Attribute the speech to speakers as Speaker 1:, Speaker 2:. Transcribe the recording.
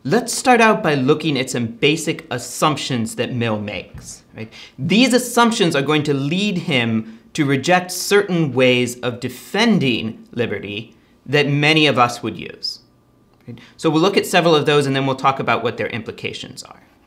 Speaker 1: Let's start out by looking at some basic assumptions that Mill makes. Right? These assumptions are going to lead him to reject certain ways of defending liberty that many of us would use. Right? So we'll look at several of those and then we'll talk about what their implications are.